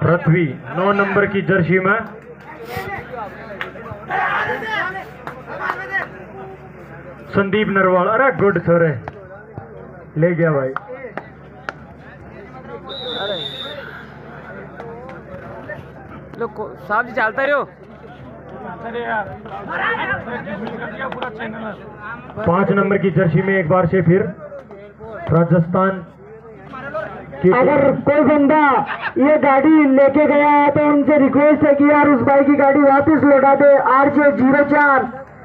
पृथ्वी 9 number की Jersey में संदीप नरवाल। अरे गुड छोरे, ले गया भाई। साहब जी चलता रहो। 5 नंबर की जर्सी में एक बार से फिर राजस्थान की। अगर कोई बंदा ये गाड़ी लेके गया है तो उनसे रिक्वेस्ट है कि यार उस भाई की गाड़ी वापस लौटा दे। RJ04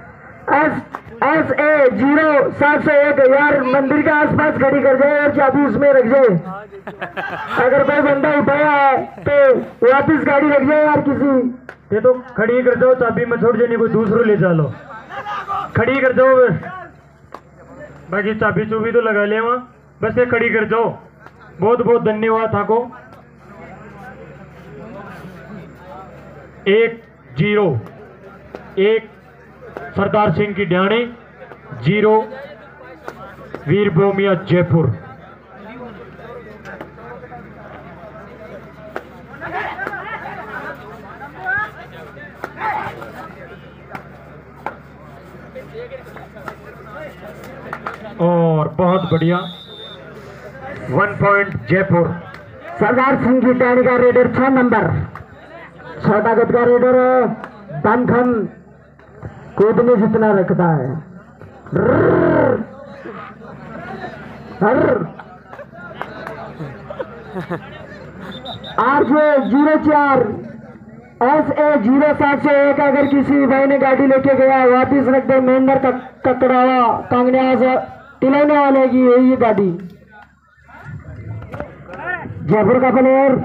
SA0701 यार मंदिर के आसपास खड़ी कर जाए और चाबी उसमें रख जाए। अगर कोई बंदा उठाया है तो वापस गाड़ी रख जाए यार किसी। ये तो खड़ी कर जाओ, चाबी में छोड़ जानी, कोई दूसरों ले चलो। खड़ी कर जाओ बस, बाकी चाबी चूबी तो लगा ले वहां, बस ये खड़ी कर जाओ। बहुत बहुत धन्यवाद थाको। 1-0 सरदार सिंह की ढाणी, 0 वीर भूमिया जयपुर। और बहुत बढ़िया 1 पॉइंट जयपुर। सरदार सिंह की टहनी का रेडर 6 नंबर, छोटागत का रेडर दमखम कूदने जितना रखता है। RJ04 SA0701 अगर किसी भाई ने गाड़ी लेके गया वापिस रख दे। महेंद्र ककड़ावा कांगड़ा से तिलौने वाले की है ये गाड़ी। जयपुर का प्लेयर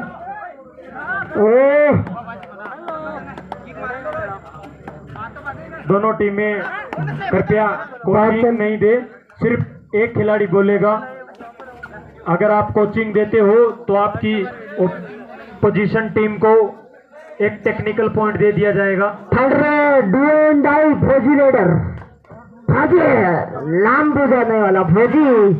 दोनों टीमें कृपया कोचिंग नहीं दे, सिर्फ एक खिलाड़ी बोलेगा। अगर आप कोचिंग देते हो तो आपकी पोजीशन टीम को एक टेक्निकल पॉइंट दे दिया जाएगा। थर्ड डाई फौजी रेडर फौजी नाम बुझाने वाला फौजी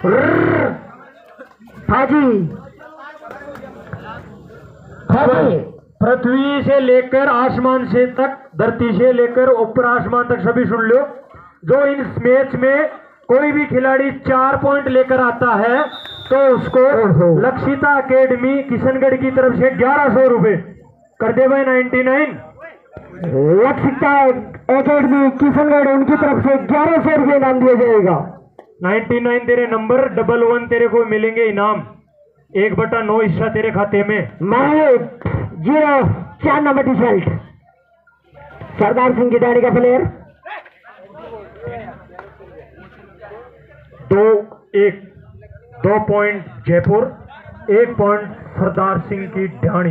पृथ्वी से लेकर आसमान से तक, धरती से लेकर ऊपर आसमान तक सभी सुन लो। जो इस मैच में कोई भी खिलाड़ी 4 पॉइंट लेकर आता है तो उसको लक्षिता अकेडमी किशनगढ़ की तरफ से 1100 रुपए कर दे भाई। 99 लक्षिता अकेडमी किशनगढ़ उनकी तरफ से 1100 रुपए इनाम दिया जाएगा। 99 तेरे नंबर, 11 तेरे को मिलेंगे इनाम। 1/9 हिस्सा तेरे खाते में। 4 number T shirt Sardar Singh की डायरी का player. 2 point Jaipur, 1 point Sardar Singh की ढाणी।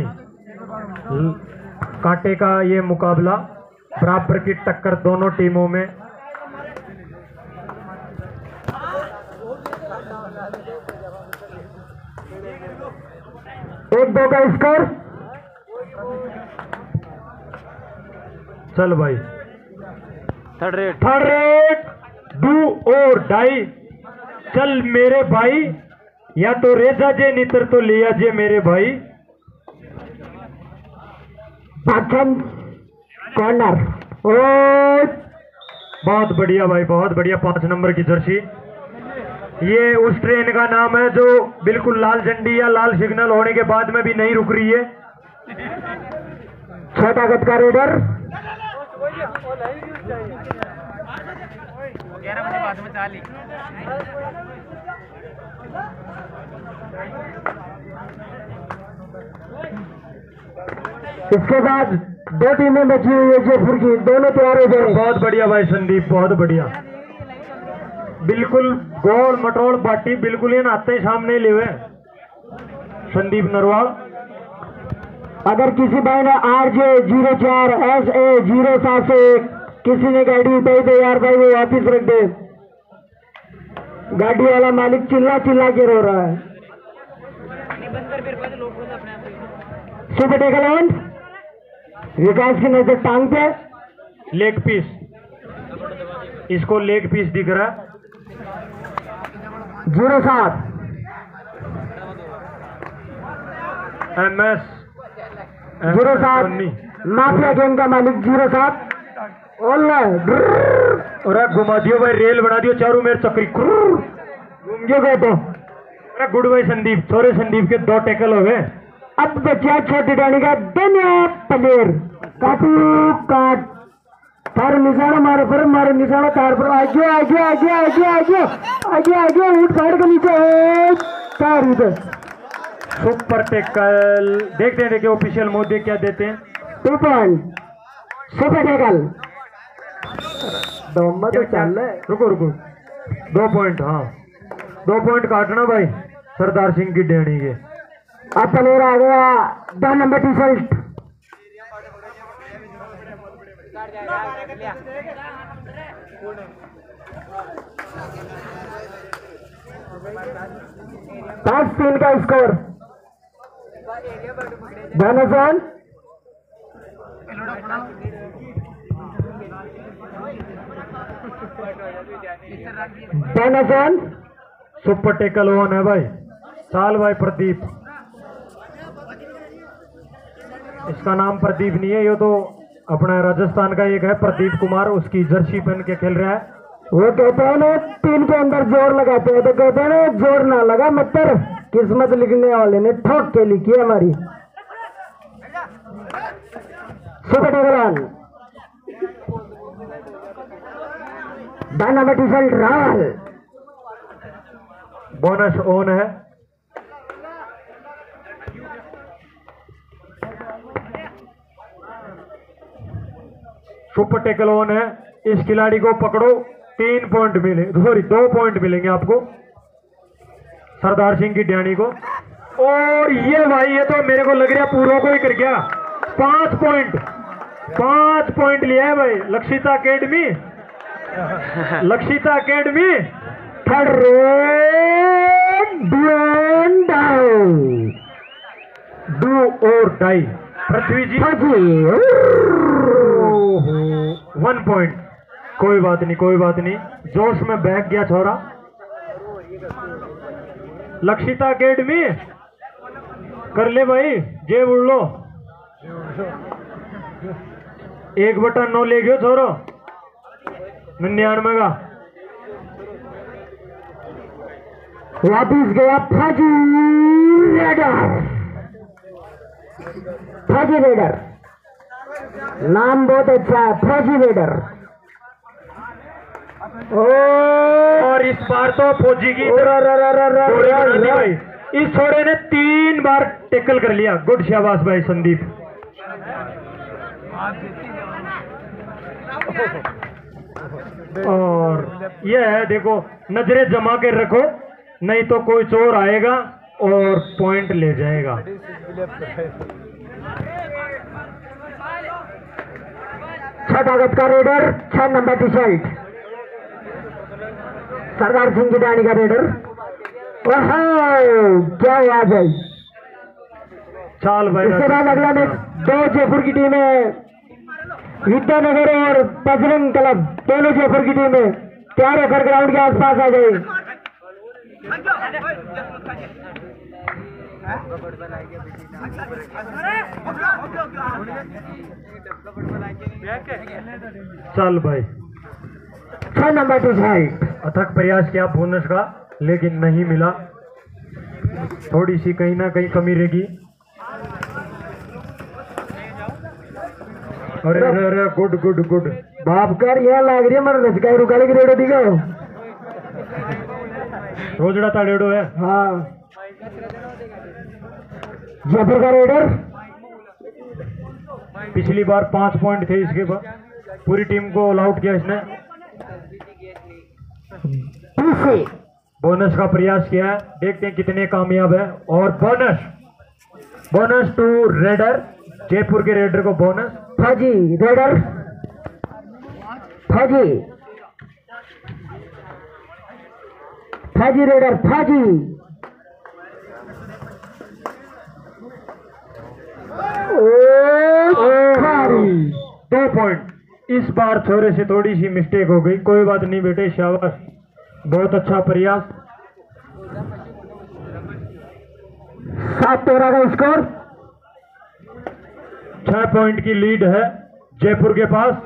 कांटे का ये मुकाबला, बराबर की टक्कर दोनों टीमों में। एक 2 का स्कोर। चल भाई, थर्ड रेट डू और डाई। चल मेरे भाई, या तो रेजा जे नितर तो लिया जे मेरे भाई। कॉर्नर बहुत बढ़िया भाई, बहुत बढ़िया। 5 नंबर की जर्सी, ये उस ट्रेन का नाम है जो बिल्कुल लाल झंडी या लाल सिग्नल होने के बाद में भी नहीं रुक रही है। छोटा गत का रेडर 11 बजे बाद में चाली। इसके बाद 2 टीमें बची हुई है जयपुर की, दोनों तैयार हो गए। बहुत बढ़िया भाई संदीप, बहुत बढ़िया। बिल्कुल गोल मटोल बाटी, बिल्कुल ये नाते ही सामने ले हुए संदीप नरवाल। अगर किसी भाई ने RJ04 SA0701 किसी ने गाड़ी उठाई तो यार भाई वो वापिस रख दे। गाड़ी वाला मालिक चिल्ला चिल्ला के रो रहा है। सुपर टेकल विकास की नजर टांग पे, लेग पीस, इसको लेग पीस दिख रहा है। 07 MS 07 माफिया गैंग का मालिक 07 और घुमा दियो भाई, रेल बना दियो चारों मेरे चक्री घूम गए तो। अरे गुड भाई संदीप, छोरे संदीप के 2 टैकल हो गए। अब बचा छोटे डाणी का धन्य प्लेयर काटू काट तार निशाना मारे पर मारे निशाना तार पर आगे आगे आगे आगे आगे आगे आगे ऊट साइड के नीचे तार इधर सुपर टैकल। देखते हैं देखिए ऑफिशियल मोदी क्या देते हैं। 2 पॉइंट सुपर टैकल दम तो चल रहा है। रुको रुको 2 पॉइंट, हाँ 2 पॉइंट काटना भाई सरदार सिंह की डेणी के। अब प्लेयर आ गया 10 नंबर टी शर्ट पांच 3 का स्कोर। धनसन धनसन सुपर टैकल ऑन है भाई। साल भाई प्रदीप, इसका नाम प्रदीप नहीं है, ये तो अपना राजस्थान का एक है प्रदीप कुमार, उसकी जर्सी पहन के खेल रहा है। वो कहते हैं ना 3 के अंदर जोर लगाते हैं, तो कहते हैं ना जोर ना लगा मत्तर, किस्मत लिखने वाले ने ठोक के लिखी है हमारी। सुपर टैकल दाना में T shirt Rawal bonus on है। सुपर टैकल ऑन है। इस खिलाड़ी को पकड़ो, 3 पॉइंट मिले, सॉरी 2 पॉइंट मिलेंगे आपको सरदार सिंह की डेणी को। और ये भाई ये तो मेरे को लग रहा है पूरों को ही कर गया। 5 पॉइंट लिया है भाई Lakshita academy. Lakshita academy third do और डाई। पृथ्वी जी 1 पॉइंट। कोई बात नहीं कोई बात नहीं, जोश में बहक गया छोरा। लक्षिता अकेडमी कर ले भाई, जेब उड़ लो। 1/9 ले गयो छोरो 99 का। वापिस गया फौजी रेडर। फौजी रेडर नाम बहुत अच्छा है, फौजी रेडर। और इस बार तो फौजी की भाई, इस छोरे ने 3 बार टैकल कर लिया। गुड शाबाश भाई संदीप। और यह है देखो, नजरें जमा के रखो, नहीं तो कोई चोर आएगा और पॉइंट ले जाएगा। ताकत का रेडर 6 नंबर टी शर्ट सरदार सिंह की डाणी का रेडर। क्या याद है। चाल भाई इसके बाद अगला मैच 2 जयपुर की टीम है, विद्यानगर और बजरंग क्लब, दोनों जयपुर की टीम है। तैयार होकर ग्राउंड के आसपास आ गए। चल भाई 6 नंबर टी शर्ट। अथक प्रयास किया बोनस का, लेकिन नहीं मिला। थोड़ी सी कहीं ना कहीं कमी रहेगी। अरे अरे अरे गुड गुड गुड। बाप कर यह लाग रही है मर रसकाई रुकाले की रेडो दिखो। रोजड़ा था डेढ़ो है। हाँ जयपुर का रेडर। पिछली बार 5 पॉइंट थे, इसके बाद पूरी टीम को ऑल आउट किया इसने। बोनस का प्रयास किया है, देखते हैं कितने कामयाब है। और बोनस टू रेडर, जयपुर के रेडर को बोनस। फौजी रेडर, फौजी फौजी रेडर, फौजी 2 पॉइंट। इस बार छोरे से थोड़ी सी मिस्टेक हो गई, कोई बात नहीं बेटे, शाबाश, बहुत अच्छा प्रयास। 7-13 का स्कोर। 6 पॉइंट की लीड है जयपुर के पास।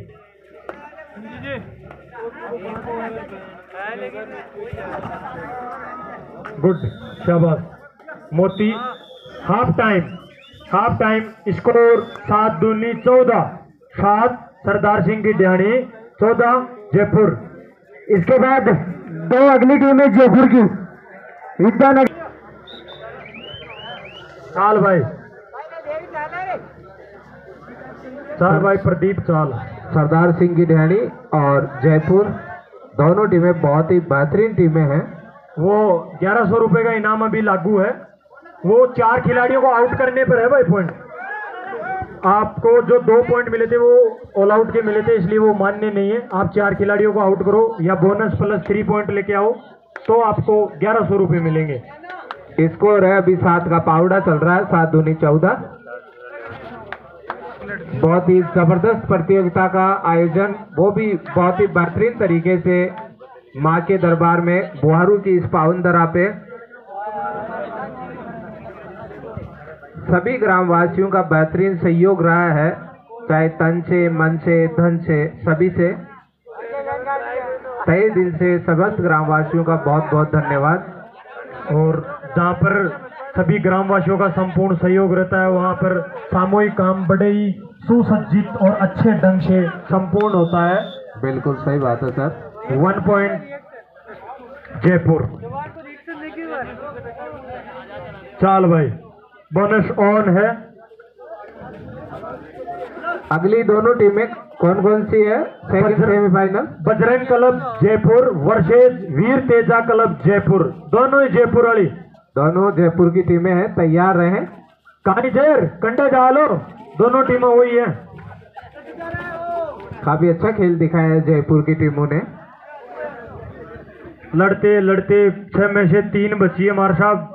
गुड, शाबाश मोती। हाफ टाइम स्कोर 7 दूनी 14, 7 सरदार सिंह की ढाणी, 14 जयपुर। इसके बाद दो अगली टीम है जयपुर की, विद्यानगर। चाल भाई प्रदीप चाल। सरदार सिंह की ढाणी और जयपुर दोनों टीमें बहुत ही बेहतरीन टीमें हैं। वो 1100 रुपए का इनाम अभी लागू है। वो 4 खिलाड़ियों को आउट करने पर है भाई पॉइंट। आपको जो 2 पॉइंट मिले थे वो ऑल आउट के मिले थे, इसलिए वो मान्य नहीं है। आप 4 खिलाड़ियों को आउट करो या बोनस प्लस 3 पॉइंट लेके आओ तो आपको 1100 रुपए मिलेंगे। स्कोर है अभी 7 का पावड़ा चल रहा है, 7 दूनी 14। बहुत ही जबरदस्त प्रतियोगिता का आयोजन, वो भी बहुत ही बेहतरीन तरीके से मां के दरबार में बुहारू की इस पावन धरा पे। सभी ग्रामवासियों का बेहतरीन सहयोग रहा है, चाहे तन से, मन से, धन से, सभी से तहे दिल से समस्त ग्रामवासियों का बहुत बहुत धन्यवाद। और जहाँ पर सभी ग्रामवासियों का संपूर्ण सहयोग रहता है वहाँ पर सामूहिक काम बड़े ही सुसज्जित और अच्छे ढंग से संपूर्ण होता है। बिल्कुल सही बात है सर। 1 पॉइंट जयपुर। चाल भाई बोनस ऑन है। अगली दोनों टीमें कौन कौन सी है? Second semifinal Bajrang club Jaipur versus Veer Teja club Jaipur. दोनों ही जयपुर वाली, दोनों जयपुर की टीमें हैं, तैयार रहें। कहानी देर कंडे डालो, दोनों टीमें वही है। काफी अच्छा खेल दिखाया है जयपुर की टीमों ने। लड़ते लड़ते 6 में से 3 बची है हमारे साहब।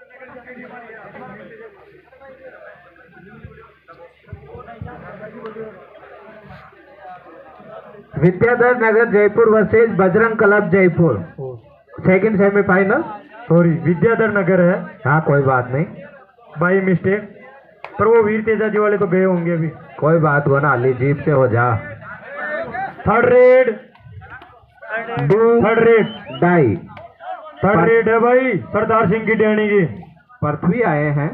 Vidyadhar Nagar Jaipur versus Bajrang club Jaipur, second semifinal. Sorry Vidyadhar Nagar है। हाँ कोई बात नहीं, बाई मिस्टेक। पर वो वीर तेजा जी वाले तो गए होंगे अभी। कोई बात हो ना, ली जीप से हो जा। Third raid die third raid है भाई सरदार सिंह की ढाणी की। पृथ्वी आए हैं।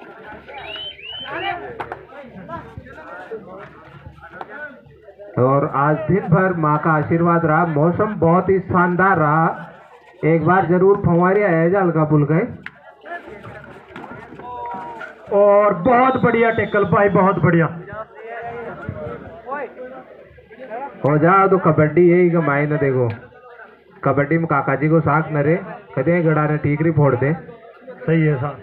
और आज दिन भर माँ का आशीर्वाद रहा, मौसम बहुत ही शानदार रहा। एक बार जरूर फंवारी आया जा हल्का पुल गए। और बहुत बढ़िया टेकल भाई, बहुत बढ़िया। हो जा तो कबड्डी यही कमाई न। देखो कबड्डी में काका जी को साख न रे, कहते हैं गड़ा ने ठीकरी फोड़ दे। सही है साहब,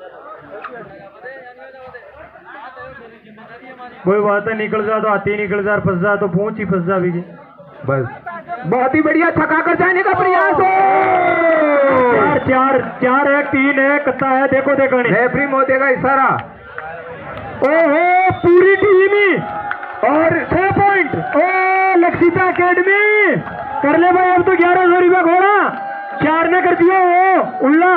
कोई बात है। निकल जा तो हाथी निकल जा, फंस जा तो पूंछ ही फंस जा भी। बस बहुत ही बढ़िया, छका कर जाने का प्रयास हो। 4 है, 3 है, कत्ता है। देखो देखो रेफरी मोदी का इशारा। ओहो पूरी टीम ही और 6 पॉइंट। ओ लक्षिता अकेडमी कर ले भाई। अब तो 1100 रुपया घोड़ा 4 ने कर दिया वो उल्ला।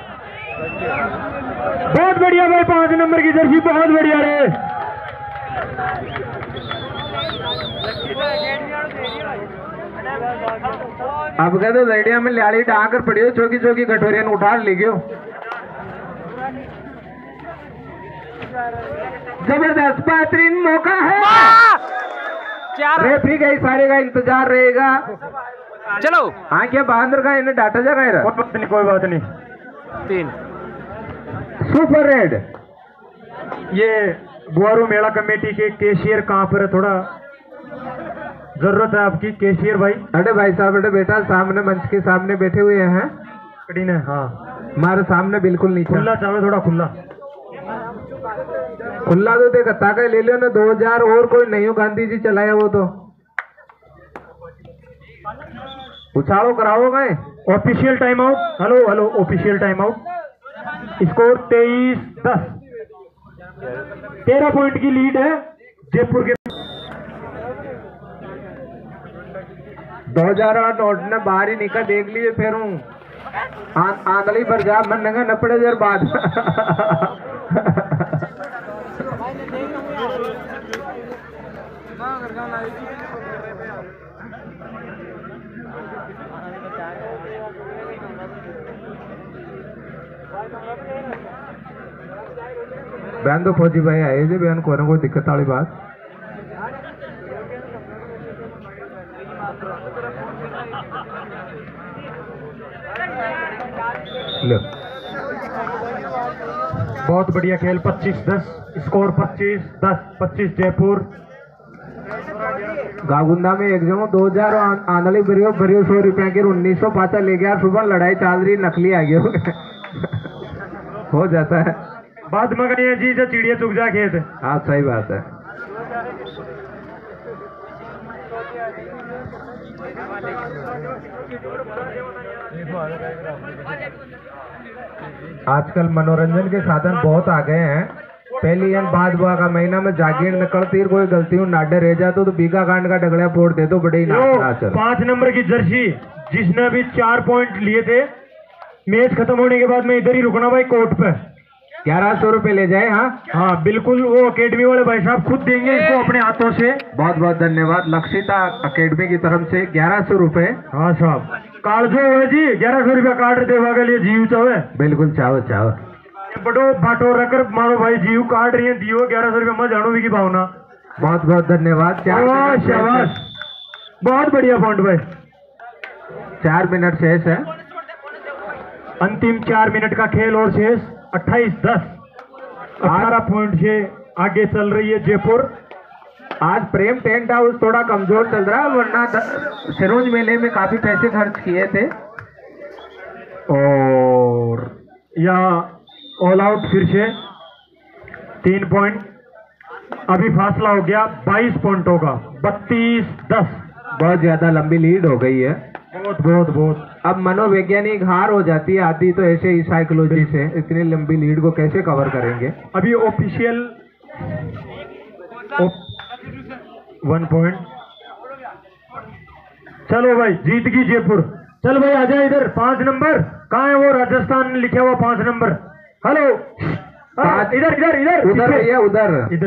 बहुत बढ़िया भाई, 5 नंबर की जर्सी बहुत बढ़िया रे। अब कहते लड़िया में लाड़ी डाकर पड़ी, चौकी चौकी कटोरिया ने उठा ले गयो। जबरदस्त बेहतरीन मौका है। रेफरी का इशारे का इंतजार रहेगा। चलो आंखें बांधर का इन्हें डाटा जगह। कोई बात नहीं। 3 सुपर रेड। ये बुआरू मेला कमेटी के कैशियर कहाँ पर है? थोड़ा जरूरत है आपकी कैशियर भाई। अरे भाई साहब, अरे बेटा सामने मंच के सामने बैठे हुए हैं। कड़ी ने हाँ हमारे सामने बिल्कुल नीचे। खुला चाहे, थोड़ा खुला खुला तो देख ताका ले लो ना। 2000 और कोई नहीं हो, गांधी जी चलाया वो तो। उछाड़ो कराओ गए। Official time out. Hello hello official time out. Score 23-10। 13 point की लीड है जयपुर के। 2000 नोट ने बाहर ही निकल देख लीजिए। फिर हूँ आंधली पर जा मन नंगा न पड़े देर बाद। बहन तो फौजी भाई आए थे, बहन को ना कोई दिक्कत वाली बात। लो बहुत बढ़िया खेल। 25-10 स्कोर, 25-10, 25 जयपुर। गागुंदा में एक जगह 2000 आंधली भरियो 100 रुपया की 1905 ले गया। सुबह लड़ाई चल रही, नकली आ गया हो जाता है बाद में कहीं जी जो चिड़िया चुग जा खेत। हाँ सही बात है। आजकल मनोरंजन के साधन बहुत आ गए हैं। पहली यन बाद बुआ का महीना में जागीर निकलती, कोई गलती हो नाडे रह जाए तो बीघा कांड का डगड़ा फोड़ दे तो बड़े ही नाच। 5 नंबर की जर्सी जिसने अभी 4 पॉइंट लिए थे, मैच खत्म होने के बाद में इधर ही रुकना भाई कोर्ट पे। 1100 रुपए ले जाए। हाँ बिल्कुल, वो अकेडमी वाले भाई साहब खुद देंगे इसको अपने हाथों से। बहुत बहुत धन्यवाद लक्षिता अकेडमी की तरफ से 1100 रुपए। हाँ साहब कार्ड जो है जी 1100 रुपया कार्ड देवा के लिए जीव चाहे बिल्कुल चाहो चाहो बड़ो बाटो रखकर मारो भाई जीव काट रही है दियो 1100 रुपया मत जानो की भावना। बहुत बहुत धन्यवाद। शाबाश बहुत बढ़िया पॉइंट भाई। 4 मिनट शेष है। अंतिम 4 मिनट का खेल और शेष 28-10 18 पॉइंट से आगे चल रही है जयपुर। आज प्रेम टेंट हाउस थोड़ा कमजोर चल रहा है, वरना सिरोंज मेले में काफी पैसे खर्च किए थे। और यहाँ ऑल आउट फिर से 3 पॉइंट। अभी फासला हो गया 22 पॉइंटों का, 32-10। बहुत ज्यादा लंबी लीड हो गई है। बहुत बहुत बहुत। अब मनोवैज्ञानिक हार हो जाती है आती, तो ऐसे ही साइकोलॉजी से इतनी लंबी लीड को कैसे कवर करेंगे। अभी ऑफिशियल 1 पॉइंट। चलो भाई जीत गई जयपुर। चल भाई आजा इधर। 5 नंबर कहाँ है वो राजस्थान लिखा हुआ 5 नंबर। हेलो इधर इधर इधर उधर भैया उधर।